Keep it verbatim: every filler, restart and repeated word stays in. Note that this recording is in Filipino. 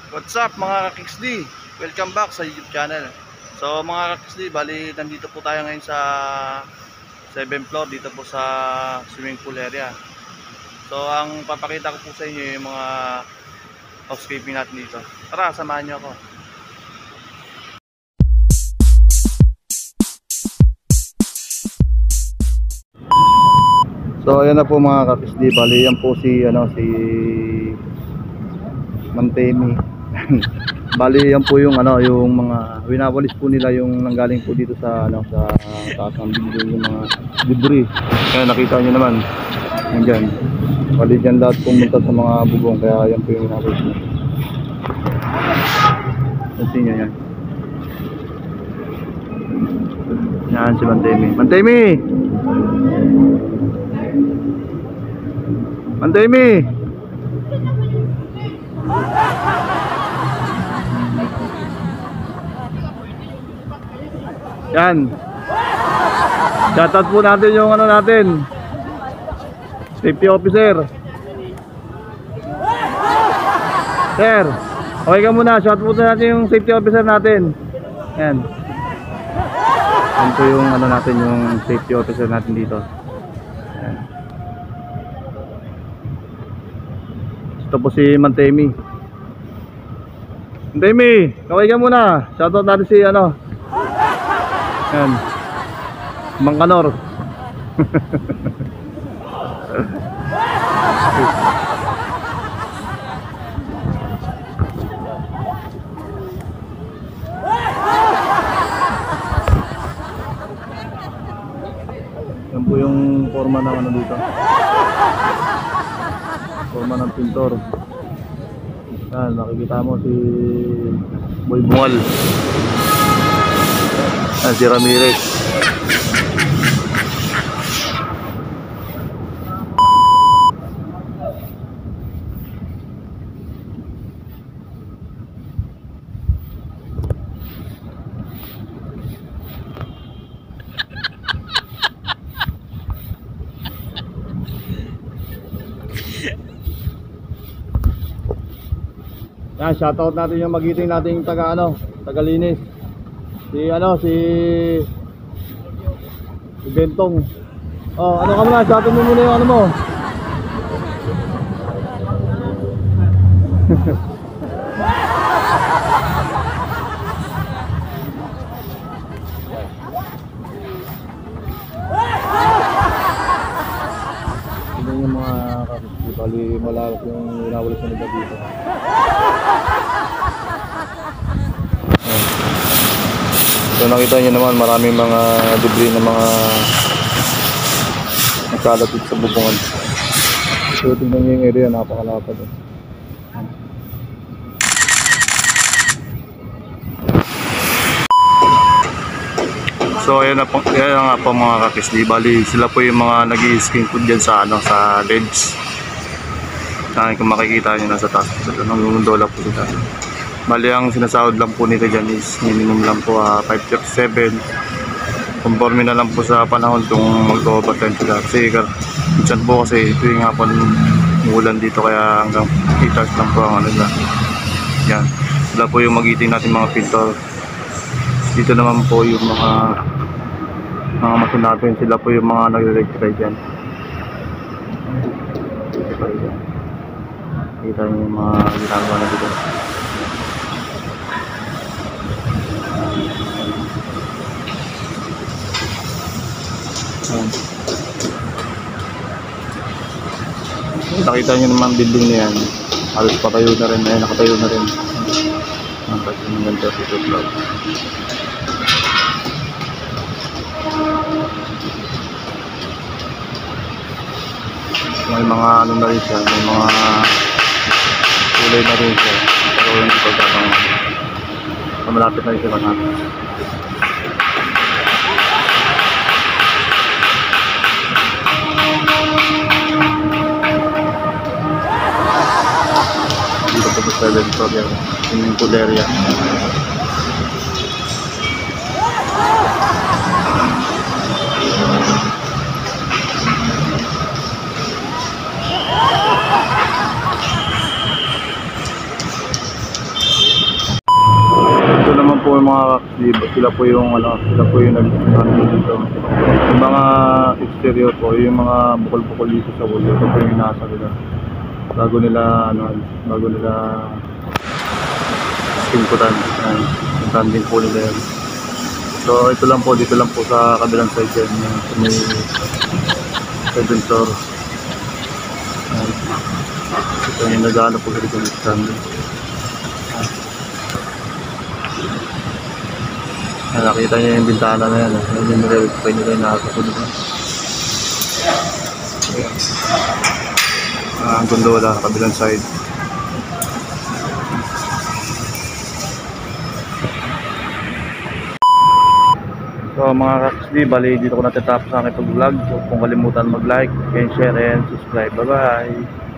What's up mga ka-Kicks D? Welcome back sa YouTube channel. So mga ka-Kicks D, bali nandito po tayo ngayon sa seventh floor dito po sa swimming pool area. So ang papakita ko po sa inyo yung mga housekeeping natin dito. Tara, samahan nyo ako. So ayan na po mga ka-Kicks D, bali yan po si ano si Mantemi. Bali yan po yung ano yung mga winawalis po nila yung nanggaling po dito sa ano sa taas ng building, yung mga debris. Kaya nakita niyo naman nandiyan. Bali diyan lahat pumunta sa mga bubong, kaya yan po yung winawalis nila. Pansin niyo yan. Yan si Mantemi. Mantemi! Mantemi! Yan. Shoutout po natin yung ano natin, safety officer. Sir, okay ka muna. Shoutout po natin yung safety officer natin. Yan. Yan po yung ano natin, yung safety officer natin dito. Yan. Ito po si Mantemi. Mantemi, kaway ka muna. Shoutout natin si ano, yan, Mangkanor. Yan po yung forma ng ano dito, forma ng pintor. Yan, makikita mo si Boy Bungal. Yan si Ramirez. Yan, shoutout natin yung magiting nating taga ano, tagalinis. Si ano, si si Bentong. Oh, ano ka muna, shoutout mo muna yung ano mo. Tignan yung mga kapitid, bali malawak yung winawalis na nila dito. So nakita nyo naman maraming mga debris na mga nagkalatid sa bubungan. So tingnan nyo yung area, napakalapad eh. So ayan na po, ayan nga po mga ka-Kicks D. Bali sila po yung mga nag-i-skin food dyan sa ano, sa ledge. Kung makikita nyo nasa taas po sila, ng gondola po sila. Bali ang sinasahod lang po nito dyan is minimum lang po uh, five thirty-seven. Conforme na lang po sa panahon kung mag-overtime sila. Kasi minsan po kasi ito yung hapon umulan dito, kaya hanggang eight hours lang po ang ano nila. Yan. Sila po yung magiting natin mga pintor. Dito naman po yung mga mga mason natin. Sila po yung mga nagre-rectify dyan. Kita nyo yung mga ginagawa na dito. Nakita nyo naman building na yan, halos patayo na rin, ayun, nakatayo na rin ang kasi ng ganito dito vlog. May mga ano na rin siya, may mga kulay na rin siya, pero hindi ko tatang malapit na rin siya natin. Dito po sa seventh floor yan, swimming pool area. Di ba, sila po yung ano, sila po yung nag-handle dito. Yung mga exterior po, yung mga bukol-bukol dito sa wall, ito po yung nasa nila. Bago nila, ano, bago nila skinputan. Ayan, puntan din po nila yan. So, ito lang po, dito lang po sa kabilang side yan. Sa may second floor. Ayan. Ito yung nag-ano po dito ng stand. Ayan, nakita niyo yung bintana na yan. Ayan yung nire-rectify nila yung nasa po dito. Ah, ang gondola, kabilang side. So mga kakasdi, bali dito ko natatapos ang aking pag-vlog. So kung kalimutan mag-like, and share, and subscribe. Bye bye!